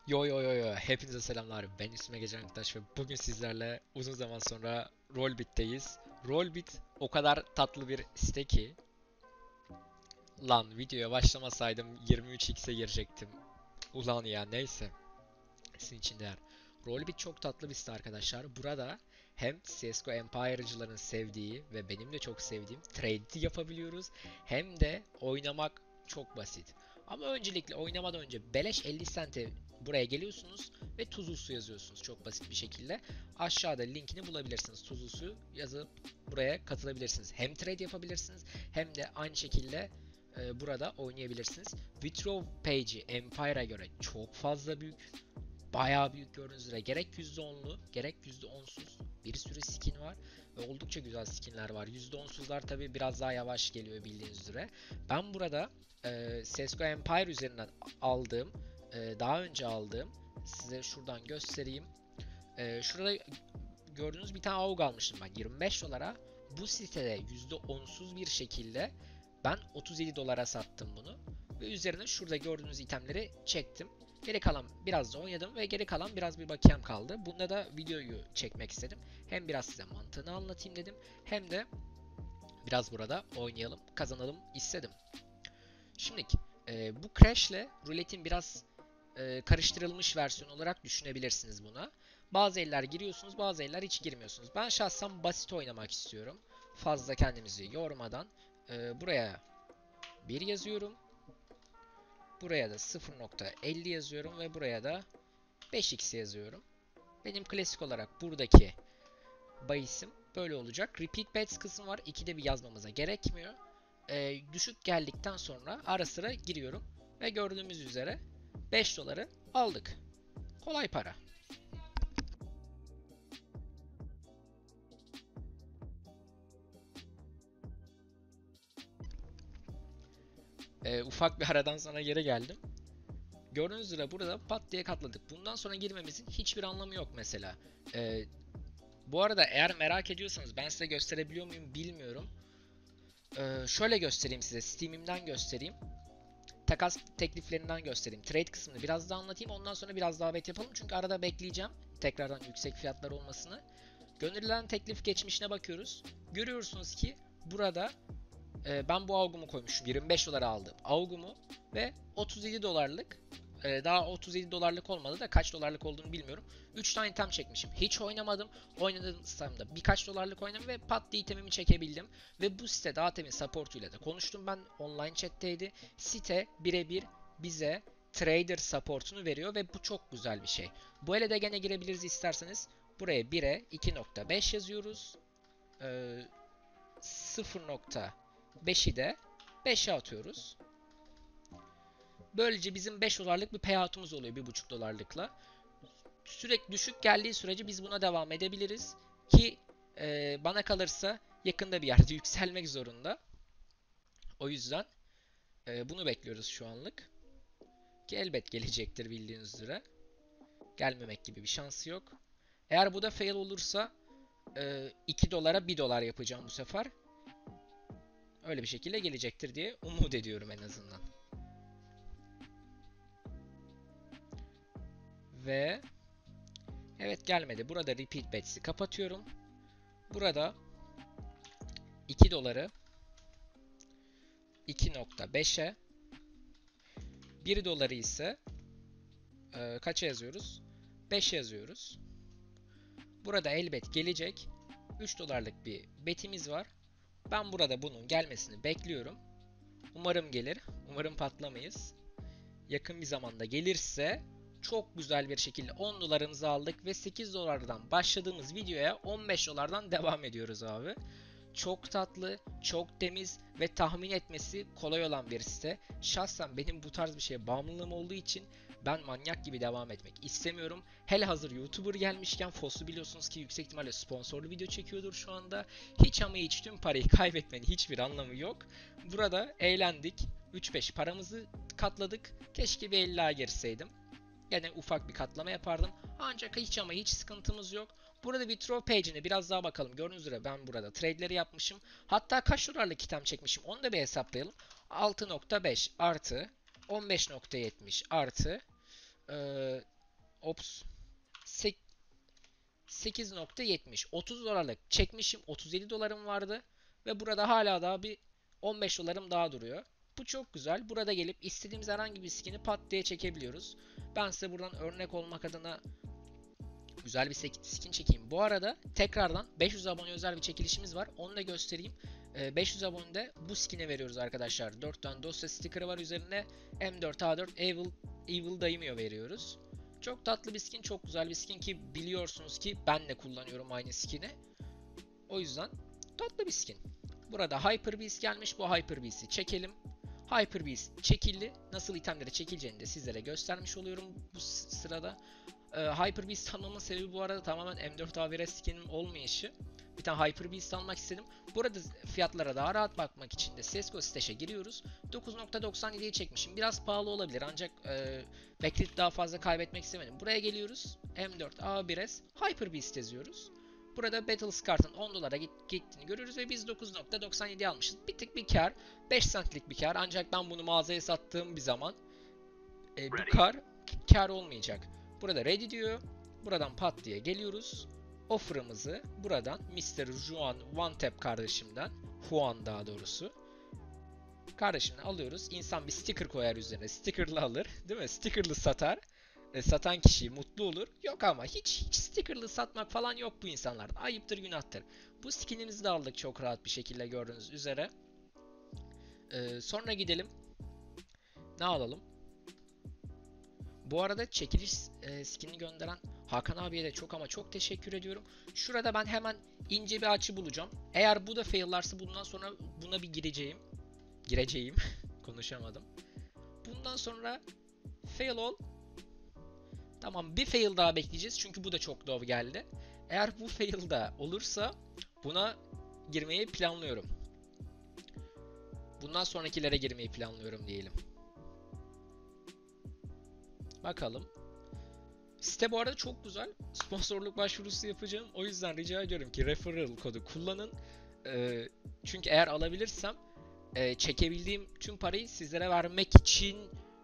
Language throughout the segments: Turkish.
Yo yo yo yo, hepinize selamlar. Ben İsmail Gece Arkadaş ve bugün sizlerle uzun zaman sonra Rollbit'teyiz. Rollbit o kadar tatlı bir site ki lan videoya başlamasaydım 23x'e girecektim. Ulan ya neyse. Sizin için değer. Rollbit çok tatlı bir site arkadaşlar. Burada hem CSGO Empire'cıların sevdiği ve benim de çok sevdiğim trade yapabiliyoruz. Hem de oynamak çok basit. Ama öncelikle oynamadan önce beleş 50 sente buraya geliyorsunuz ve tuzlu su yazıyorsunuz çok basit bir şekilde. Aşağıda linkini bulabilirsiniz. Tuzlu su yazıp buraya katılabilirsiniz. Hem trade yapabilirsiniz hem de aynı şekilde burada oynayabilirsiniz. Withdraw page'i Empire'a göre çok fazla büyük. Bayağı büyük gördüğünüz üzere gerek %10'lu gerek %10'suz bir sürü skin var ve oldukça güzel skinler var. %10'suzlar tabi biraz daha yavaş geliyor bildiğiniz üzere. Ben burada CSGO Empire üzerinden aldığım, daha önce aldığım, size şuradan göstereyim. Şurada gördüğünüz bir tane AUG almıştım ben 25 dolara. Bu sitede %10'suz bir şekilde ben 37 dolara sattım bunu. Ve üzerine şurada gördüğünüz itemleri çektim. Geri kalan biraz da oynadım ve geri kalan biraz bir bakiyem kaldı. Bunda da videoyu çekmek istedim. Hem biraz size mantığını anlatayım dedim. Hem de biraz burada oynayalım, kazanalım istedim. Şimdi bu Crash ile Roulette'in biraz karıştırılmış versiyon olarak düşünebilirsiniz buna. Bazı eller giriyorsunuz, bazı eller hiç girmiyorsunuz. Ben şahsen basit oynamak istiyorum. Fazla kendimizi yormadan. Buraya 1 yazıyorum. Buraya da 0.50 yazıyorum ve buraya da 5x yazıyorum. Benim klasik olarak buradaki bahisim böyle olacak. Repeat bets kısmı var. İkide bir yazmamıza gerekmiyor. Düşük geldikten sonra ara sıra giriyorum. Ve gördüğümüz üzere 5 doları aldık. Kolay para. Ufak bir aradan sonra geri geldim. Gördüğünüz üzere burada pat diye katladık. Bundan sonra girmemizin hiçbir anlamı yok mesela. Ee, Bu arada eğer merak ediyorsanız ben size gösterebiliyor muyum bilmiyorum. Şöyle göstereyim size. Steam'imden göstereyim. Takas tekliflerinden göstereyim. Trade kısmını biraz daha anlatayım. Ondan sonra biraz daha bet yapalım. Çünkü arada bekleyeceğim. Tekrardan yüksek fiyatlar olmasını. Gönderilen teklif geçmişine bakıyoruz. Görüyorsunuz ki burada ben bu AUG'umu koymuşum. 25 dolara aldım AUG'umu ve 37 dolarlık daha 37 dolarlık olmadı da kaç dolarlık olduğunu bilmiyorum. 3 tane item çekmişim. Hiç oynamadım. Oynadığım da birkaç dolarlık oynadım ve pat diye itemimi çekebildim. Ve bu site daha temin supportuyla da konuştum ben. Online chat'teydi. Site birebir bize trader supportunu veriyor ve bu çok güzel bir şey. Bu ele de gene girebiliriz isterseniz. Buraya 1'e 2.5 yazıyoruz. 0.5'i de 5'e atıyoruz. Böylece bizim 5 dolarlık bir payout'umuz oluyor 1,5 dolarlıkla. Sürekli düşük geldiği sürece biz buna devam edebiliriz. Ki bana kalırsa yakında bir yerde yükselmek zorunda. O yüzden bunu bekliyoruz şu anlık. Ki elbet gelecektir bildiğiniz üzere. Gelmemek gibi bir şansı yok. Eğer bu da fail olursa 2 dolara 1 dolar yapacağım bu sefer. Öyle bir şekilde gelecektir diye umut ediyorum en azından. Ve evet gelmedi. Burada repeat bets'i kapatıyorum. Burada 2 doları 2.5'e 1 doları ise kaça yazıyoruz? 5 yazıyoruz. Burada elbet gelecek. 3 dolarlık bir betimiz var. Ben burada bunun gelmesini bekliyorum. Umarım gelir. Umarım patlamayız. Yakın bir zamanda gelirse çok güzel bir şekilde 10 dolarımızı aldık ve 8 dolardan başladığımız videoya 15 dolardan devam ediyoruz abi. Çok tatlı, çok temiz ve tahmin etmesi kolay olan bir site. Şahsen benim bu tarz bir şeye bağımlılığım olduğu için ben manyak gibi devam etmek istemiyorum. Hele hazır YouTuber gelmişken Fos'u biliyorsunuz ki yüksek ihtimalle sponsorlu video çekiyordur şu anda. Hiç ama hiç tüm parayı kaybetmenin hiçbir anlamı yok. Burada eğlendik. 3-5 paramızı katladık. Keşke bir 50'a girseydim. Gene ufak bir katlama yapardım. Ancak hiç ama hiç sıkıntımız yok. Burada withdraw page'ine biraz daha bakalım. Gördüğünüz üzere ben burada trade'leri yapmışım. Hatta kaç dolarlık item çekmişim onu da bir hesaplayalım. 6.5 artı 15.70 artı Ops. 8.70. 30 dolarlık çekmişim. 37 dolarım vardı. Ve burada hala daha bir 15 dolarım daha duruyor. Bu çok güzel. Burada gelip istediğimiz herhangi bir skin'i pat diye çekebiliyoruz. Ben size buradan örnek olmak adına güzel bir skin çekeyim. Bu arada tekrardan 500 abone özel bir çekilişimiz var. Onu da göstereyim. 500 abonede bu skin'e veriyoruz arkadaşlar. 4 tane dosya sticker'ı var üzerinde. M4A4 Evil Daimyo veriyoruz. Çok tatlı bir skin, çok güzel bir skin ki biliyorsunuz ki ben de kullanıyorum aynı skin'i. O yüzden tatlı bir skin. Burada Hyper Beast gelmiş. Bu Hyper Beast'i çekelim. Hyper Beast çekildi. Nasıl itemlere çekileceğini de sizlere göstermiş oluyorum bu sırada. Hyper Beast almamın sebebi bu arada tamamen M4A1 skin'im olmayışı. Bir tane Hyper Beast almak istedim. Burada fiyatlara daha rahat bakmak için de CSGO Stash'e giriyoruz. 9.97'ye çekmişim. Biraz pahalı olabilir ancak bekleyip daha fazla kaybetmek istemedim. Buraya geliyoruz. M4A1S Hyper Beast yazıyoruz. Burada Battle Scar'ın 10 dolara gittiğini görüyoruz ve biz 9.97 almışız. Bir tık bir kar. 5 centlik bir kar. Ancak ben bunu mağazaya sattığım bir zaman bu kar olmayacak. Burada ready diyor. Buradan pat diye geliyoruz. Offer'ımızı buradan Mr. Juan One Tap kardeşimden, Juan daha doğrusu, kardeşimden alıyoruz. İnsan bir sticker koyar üzerine. Sticker'lı alır. Değil mi? Sticker'lı satar. Satan kişi mutlu olur. Yok ama hiç sticker'lı satmak falan yok bu insanlarda. Ayıptır, günahtır. Bu skinimizi de aldık çok rahat bir şekilde gördüğünüz üzere. Sonra gidelim. Ne alalım? Bu arada çekiliş skinini gönderen Hakan abiye de çok ama çok teşekkür ediyorum. Şurada ben hemen ince bir açı bulacağım. Eğer bu da fail'larsa bundan sonra buna bir gireceğim. Konuşamadım. Bundan sonra fail ol. Tamam, bir fail daha bekleyeceğiz çünkü bu da çok low geldi. Eğer bu fail da olursa buna girmeyi planlıyorum. Bundan sonrakilere girmeyi planlıyorum diyelim. Bakalım. Site bu arada çok güzel. Sponsorluk başvurusu yapacağım. O yüzden rica ediyorum ki referral kodu kullanın. Çünkü eğer alabilirsem çekebildiğim tüm parayı sizlere vermek için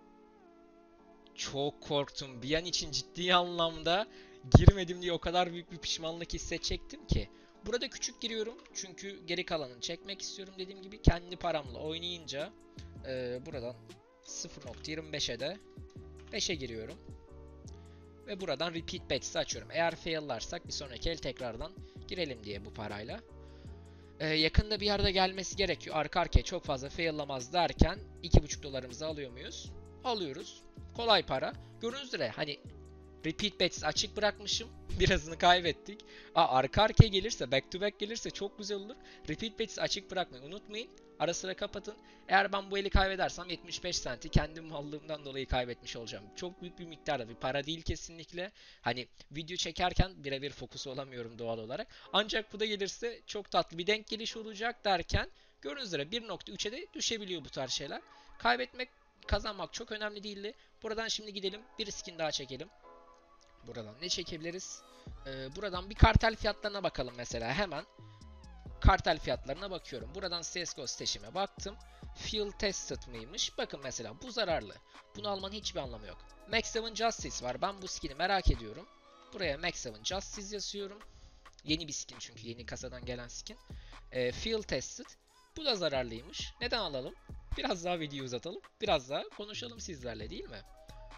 çok korktum. Bir an için ciddi anlamda girmedim diye o kadar büyük bir pişmanlık hissedecektim ki. Burada küçük giriyorum çünkü geri kalanını çekmek istiyorum. Dediğim gibi kendi paramla oynayınca buradan 0.25'e de 5'e giriyorum. Ve buradan repeat bets'i açıyorum. Eğer fail'larsak bir sonraki el tekrardan girelim diye bu parayla. Yakında bir yerde gelmesi gerekiyor. Arka arkaya çok fazla fail'lamaz derken 2.5 dolarımızı alıyor muyuz? Alıyoruz. Kolay para. Gördüğünüz üzere hani repeat bets açık bırakmışım. Birazını kaybettik. Arka arkaya gelirse, back to back gelirse çok güzel olur. Repeat bets açık bırakmayı unutmayın. Ara sıra kapatın. Eğer ben bu eli kaybedersem 75 centi kendi mallığımdan dolayı kaybetmiş olacağım. Çok büyük bir miktarda bir para değil kesinlikle. Hani video çekerken birebir fokus olamıyorum doğal olarak. Ancak bu da gelirse çok tatlı bir denk geliş olacak derken gördüğünüz üzere 1.3'e de düşebiliyor bu tarz şeyler. Kaybetmek, kazanmak çok önemli değildi. Buradan şimdi gidelim bir skin daha çekelim. Buradan ne çekebiliriz? Buradan bir kartel fiyatlarına bakalım mesela hemen. Kartel fiyatlarına bakıyorum. Buradan CSGO Stash'ime baktım. Fuel tested mıymış? Bakın mesela bu zararlı. Bunu almanın hiçbir anlamı yok. Max 7 Justice var. Ben bu skin'i merak ediyorum. Buraya Max 7 Justice yazıyorum. Yeni bir skin çünkü yeni kasadan gelen skin. Fuel tested. Bu da zararlıymış. Neden alalım? Biraz daha video uzatalım. Biraz daha konuşalım sizlerle değil mi?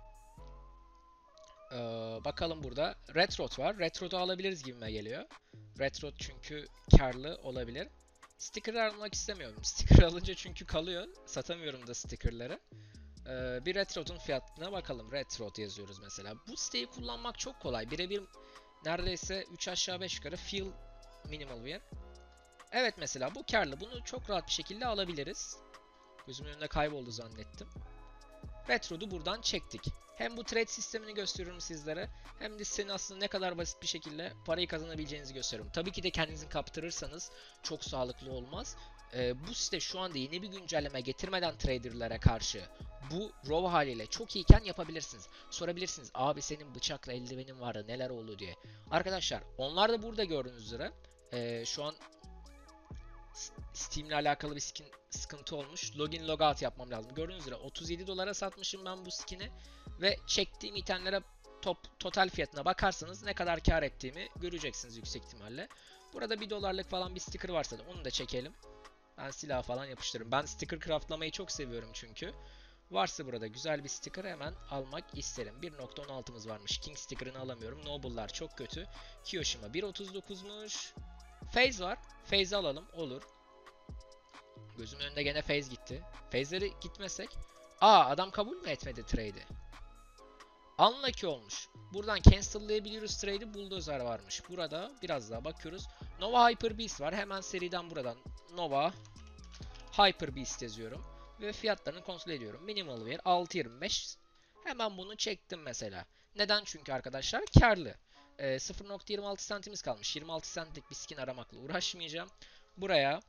Bakalım burada. Red Rot var. Red Rot'u alabiliriz gibime geliyor. Red Rot çünkü karlı olabilir. Sticker almak istemiyorum. Sticker alınca çünkü kalıyor. Satamıyorum da stickerları. Bir Red Rot'un fiyatına bakalım. Red Rot yazıyoruz mesela. Bu siteyi kullanmak çok kolay. Birebir neredeyse 3 aşağı 5 yukarı feel minimal wear. Evet mesela bu karlı. Bunu çok rahat bir şekilde alabiliriz. Gözümün önünde kayboldu zannettim. Retro'du buradan çektik. Hem bu trade sistemini gösteriyorum sizlere hem de sitenin aslında ne kadar basit bir şekilde parayı kazanabileceğinizi gösteriyorum. Tabii ki de kendinizi kaptırırsanız çok sağlıklı olmaz. Bu site şu anda yeni bir güncelleme getirmeden traderlara karşı bu raw haliyle çok iyiyken yapabilirsiniz. Sorabilirsiniz abi senin bıçakla eldivenin vardı neler oldu diye. Arkadaşlar onlar da burada gördüğünüz üzere şu an Steam'le alakalı bir sıkıntı olmuş. Login logout yapmam lazım. Gördüğünüz üzere 37 dolara satmışım ben bu skin'i. Ve çektiğim itemlere total fiyatına bakarsanız ne kadar kar ettiğimi göreceksiniz yüksek ihtimalle. Burada 1 dolarlık falan bir sticker varsa da onu da çekelim. Ben silah falan yapıştırırım. Ben sticker craftlamayı çok seviyorum çünkü. Varsa burada güzel bir sticker hemen almak isterim. 1.16'mız varmış. King sticker'ını alamıyorum. Noble'lar çok kötü. Kiyoshima 1.39'muş. FaZe var. FaZe alalım. Olur. Gözümün önünde gene FaZe gitti. FaZe'leri gitmesek. Adam kabul mü etmedi trade'i? Unlucky olmuş. Buradan cancel'layabiliyoruz trade'i. Bulldozer varmış. Burada biraz daha bakıyoruz. Nova Hyper Beast var. Hemen seriden buradan Nova Hyper Beast yazıyorum. Ve fiyatlarını kontrol ediyorum. Minimal Wear 6.25. Hemen bunu çektim mesela. Neden? Çünkü arkadaşlar karlı. 0.26 centimiz kalmış. 26 centlik bir skin aramakla uğraşmayacağım. Buraya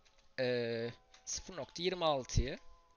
0.26'yı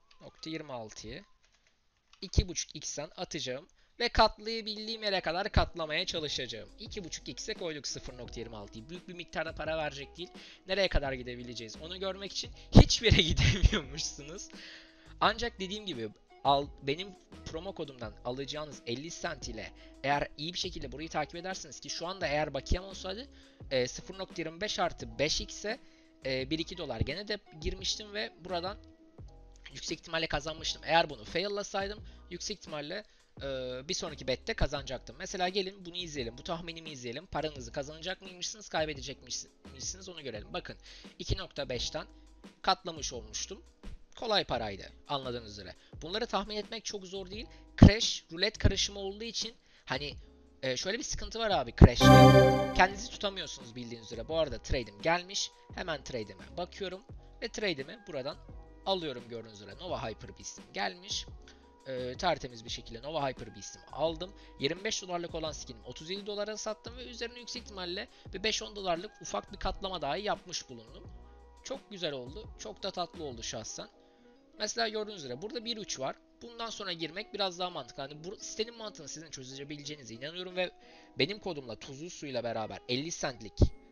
2.5x'ten atacağım. Ve katlayabildiğim yere kadar katlamaya çalışacağım. 2.5x'e koyduk 0.26'yı. Büyük bir miktarda para verecek değil. Nereye kadar gidebileceğiz onu görmek için hiçbir yere gidemiyormuşsunuz. Ancak dediğim gibi benim promo kodumdan alacağınız 50 cent ile eğer iyi bir şekilde burayı takip edersiniz ki şu anda eğer bakiyem olsaydı 0.25 artı 5x'e 1-2 dolar gene de girmiştim ve buradan yüksek ihtimalle kazanmıştım. Eğer bunu fail'lasaydım yüksek ihtimalle bir sonraki bette kazanacaktım. Mesela gelin bunu izleyelim. Bu tahminimi izleyelim. Paranızı kazanacak mıymışsınız, kaybedecek misiniz onu görelim. Bakın 2.5'ten katlamış olmuştum. Kolay paraydı anladığınız üzere. Bunları tahmin etmek çok zor değil. Crash, rulet karışımı olduğu için hani şöyle bir sıkıntı var abi Crash'te. Kendinizi tutamıyorsunuz bildiğiniz üzere. Bu arada trade'im gelmiş. Hemen trade'ime bakıyorum. Ve trade'imi buradan alıyorum gördüğünüz üzere. Nova Hyper Beast'im gelmiş. Tertemiz bir şekilde Nova Hyper Beast'imi aldım. 25 dolarlık olan skinim 37 dolara sattım ve üzerine yüksek ihtimalle bir 5-10 dolarlık ufak bir katlama dahi yapmış bulundum. Çok güzel oldu. Çok da tatlı oldu şahsen. Mesela gördüğünüz üzere burada 1.3 var. Bundan sonra girmek biraz daha mantıklı. Hani bu sitenin mantığını sizin çözebileceğinize inanıyorum ve benim kodumla tuzlu suyla beraber 50 centlik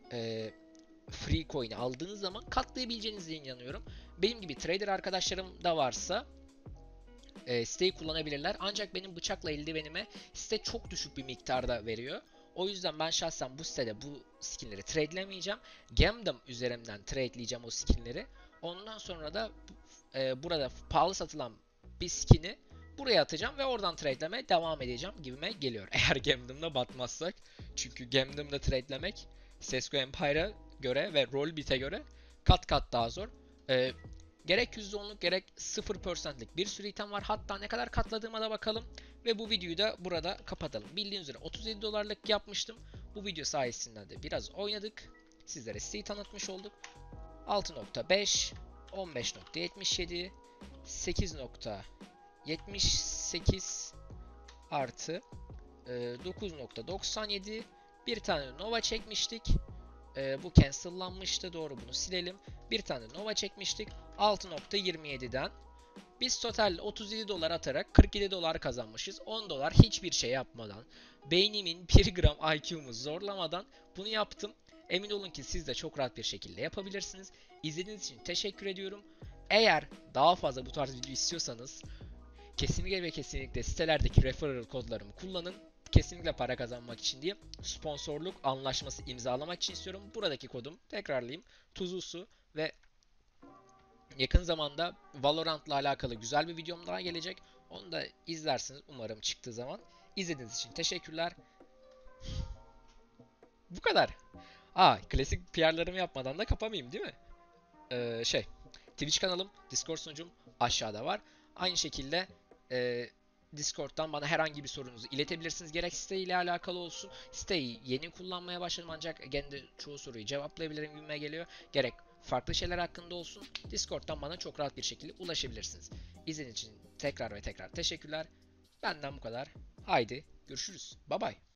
free coin'i aldığınız zaman katlayabileceğinize inanıyorum. Benim gibi trader arkadaşlarım da varsa siteyi kullanabilirler. Ancak benim bıçakla eldivenime site çok düşük bir miktarda veriyor. O yüzden ben şahsen bu sitede bu skinleri trade'lemeyeceğim. Gamdom üzerinden trade'leyeceğim o skinleri. Ondan sonra da burada pahalı satılan bir skin'i buraya atacağım ve oradan trade'lemeye devam edeceğim gibime geliyor. Eğer Gamdom'da batmazsak. Çünkü Gamdom'da trade'lemek CSGO Empire'a göre ve Rollbit'e göre kat kat daha zor. Gerek %10'luk gerek 0%'lik bir sürü item var. Hatta ne kadar katladığıma da bakalım. Ve bu videoyu da burada kapatalım. Bildiğiniz üzere 37 dolarlık yapmıştım. Bu video sayesinde de biraz oynadık. Sizlere siteyi tanıtmış olduk. 6.5, 15.77, 8.78 artı 9.97 bir tane Nova çekmiştik. Bu cancellanmıştı. Doğru, bunu silelim. Bir tane Nova çekmiştik. 6.27'den biz total 37 dolar atarak 47 dolar kazanmışız. 10 dolar hiçbir şey yapmadan, beynimin 1 gram IQ'mu zorlamadan bunu yaptım. Emin olun ki siz de çok rahat bir şekilde yapabilirsiniz. İzlediğiniz için teşekkür ediyorum. Eğer daha fazla bu tarz video istiyorsanız kesinlikle ve kesinlikle sitelerdeki referral kodlarımı kullanın. Kesinlikle para kazanmak için değil, sponsorluk anlaşması imzalamak için istiyorum. Buradaki kodum, tekrarlayayım, tuzlu su ve yakın zamanda Valorant'la alakalı güzel bir videom daha gelecek. Onu da izlersiniz umarım çıktığı zaman. İzlediğiniz için teşekkürler. Bu kadar. Klasik PR'larımı yapmadan da kapamayayım değil mi? Twitch kanalım, Discord sunucum aşağıda var. Aynı şekilde Discord'dan bana herhangi bir sorunuzu iletebilirsiniz. Gerek siteyle alakalı olsun. Siteyi yeni kullanmaya başladım ancak gene de çoğu soruyu cevaplayabilirim gibime geliyor. Gerek farklı şeyler hakkında olsun. Discord'dan bana çok rahat bir şekilde ulaşabilirsiniz. İzlediğiniz için tekrar ve tekrar teşekkürler. Benden bu kadar. Haydi görüşürüz. Bye bye.